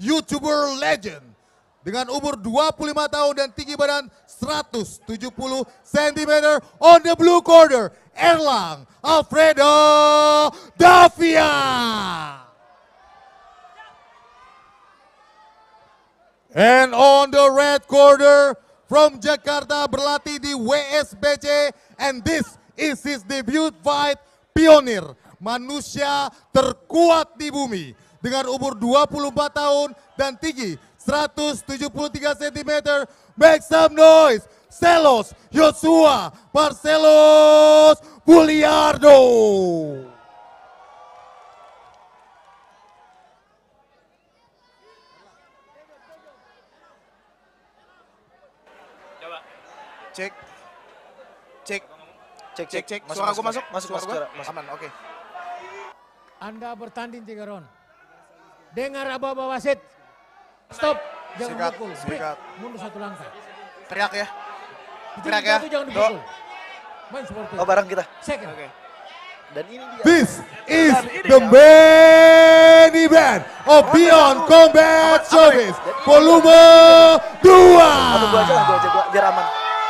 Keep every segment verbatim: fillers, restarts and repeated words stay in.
YouTuber legend. Dengan umur dua puluh lima tahun dan tinggi badan seratus tujuh puluh sentimeter on the blue corner, Erlang Alfredo Davia. And on the red corner from Jakarta, berlatih di W S B C, and this is his debut fight, Pionir, manusia terkuat di bumi. Dengan umur dua puluh empat tahun dan tinggi seratus tujuh puluh tiga sentimeter, make some noise, Zelos Joshua Barcelos Buliardo. Cek, cek, Cek, cek, cek. Suara gue masuk? Masuk, masuk, Suara masuk. gua? Aman, oke. Anda bertanding tiga round. Dengar aba-aba wasit. Stop. Jangan Sikat, pukul. sikat. Mundur satu langkah. Teriak ya. Itu Teriak ya. itu jangan Do. dipukul. Main seperti Oh, bareng kita. Second. Oke. Dan ini dia. This is Dan ini the dia. main event of Beyond Combat Showbiz volume dua. Aduh, gua aja lah, gua aja, gua, biar aman.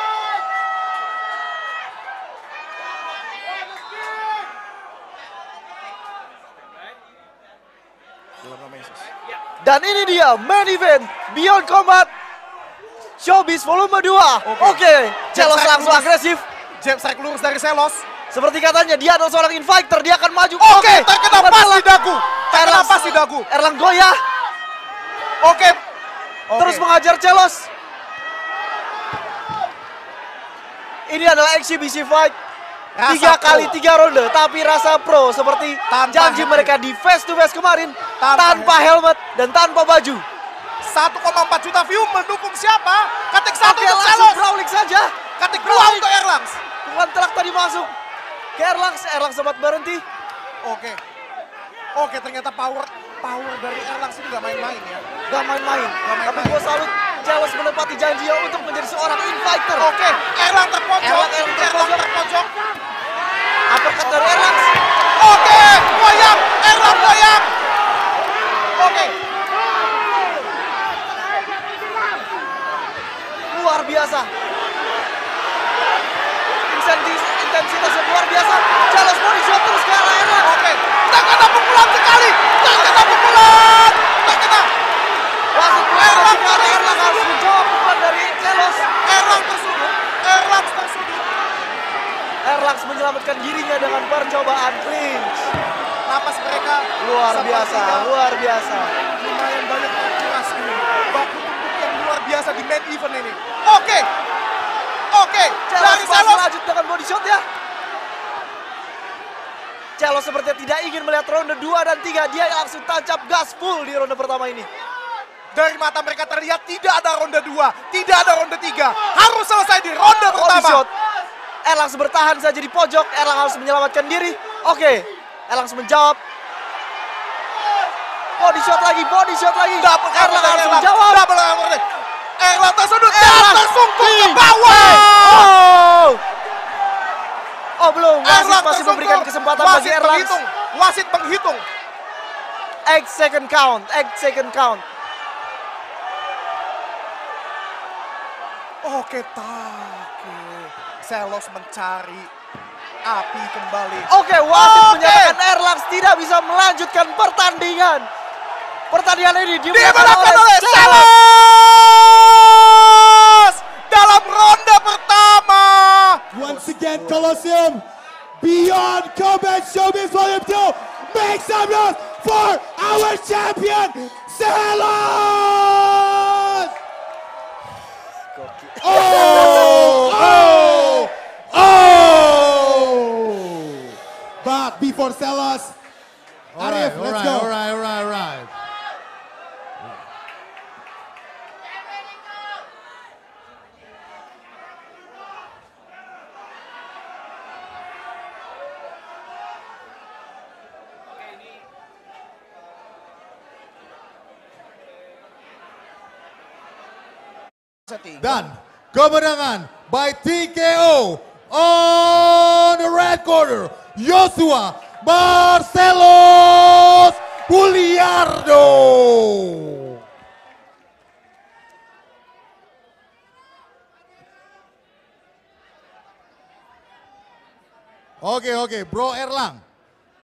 Dan ini dia main event Beyond Combat Showbiz volume dua. Oke, okay. Zelos Jab langsung lurus. agresif. Jab strike lurus dari Zelos. Seperti katanya dia adalah seorang infighter, dia akan maju. Oke, Okay. terkena pas di dagu. Terkena pas di dagu. Erlang goyah. Oke. Terus mengajar Zelos. Ini adalah eksibisi fight. Rasa Tiga pro. kali tiga ronde, tapi rasa pro seperti Tanpa janji helmet. mereka di face to face kemarin. Tanpa Tanpa, helmet dan tanpa baju. satu koma empat juta view mendukung siapa? Ketik satu Oke, untuk langsung Zelos. brawling saja. Ketik dua Brawling. untuk Erlang. Tuhan telak tadi masuk ke Erlang, Erlang sempat berhenti. Oke. Oke, ternyata power power dari Erlang ini nggak main-main ya. Gak main-main, main-main. tapi gue salut Zelos menepati janjinya untuk menjadi seorang infighter. Oke, Erlang terpojok. Erlang- Erlang terpojok. terpojok. Uppercut dari Erlang. Oke, goyang. Erlang goyang. Oke. Luar biasa. Intensitas, intensitas yang luar biasa. Zelos body shot terus ke arah Erlang. Oke. Terkena pukulan sekali. Terkena pukulan. Terkena. Wasit Erlang ke arah Erlang harus menjawab pukulan dari Zelos. Erlang tersudut. Erlang tersudut. Erlang menyelamatkan dirinya dengan percobaan clinch. Napas mereka Luar biasa, sepertinya luar biasa. lumayan banyak keras ini. Baku tumpuk yang luar biasa di main event ini. Oke. Oke. Zelos Dari masih Zelos. lanjut dengan body shot ya. Zelos sepertinya tidak ingin melihat ronde dua dan tiga. Dia langsung tancap gas full di ronde pertama ini. Dari mata mereka terlihat tidak ada ronde dua, tidak ada ronde tiga. Harus selesai di ronde Body pertama. shot. Erlang bertahan saja di pojok. Erlang harus menyelamatkan diri. Oke. Erlang menjawab. Body shot lagi, body shot lagi. Double Erlang harus Erlang. menjawab. Double Erlang. Erlang tersudut dan Erlang tersungkur ke di- bawah. Oh. Oh belum, wasit Erlang masih tersungkur. memberikan kesempatan Wasit bagi Erlang. menghitung. Wasit menghitung. Eight second count, eight second count. Oke, take. Zelos mencari api kembali. Oke, wasit Oke. menyatakan Erlang tidak bisa melanjutkan pertandingan. Pertandingan ini dimenangkan Dimenangkan oleh Zelos. Zelos dalam ronde pertama. Once again, Colosseum, Beyond Combat Showbiz Volume two, make some noise for our champion, Zelos! Oh, oh, oh! But before Zelos, Arif, let's go. All right, all right, all right. Dan kemenangan by T K O on the red corner, Joshua Barcelos Buliardo. Oke, oke, Bro Erlang.